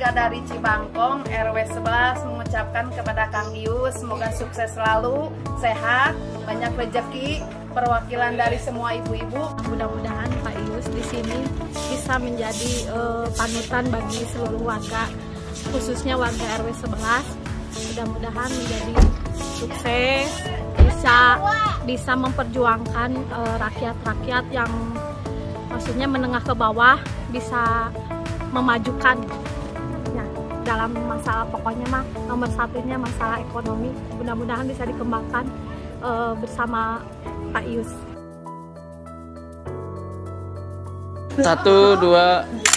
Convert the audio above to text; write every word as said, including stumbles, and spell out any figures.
warga dari Cibangkong R W sebelas mengucapkan kepada Kang Ius semoga sukses selalu, sehat, banyak rezeki, perwakilan dari semua ibu-ibu. Mudah-mudahan Pak Ius di sini bisa menjadi uh, panutan bagi seluruh warga, khususnya warga R W sebelas. Mudah-mudahan menjadi sukses, bisa bisa memperjuangkan rakyat-rakyat uh, yang maksudnya menengah ke bawah, bisa memajukan ya, dalam masalah pokoknya mah nomor satunya masalah ekonomi. Mudah-mudahan bisa dikembangkan uh, bersama Pak Ius. Satu, dua.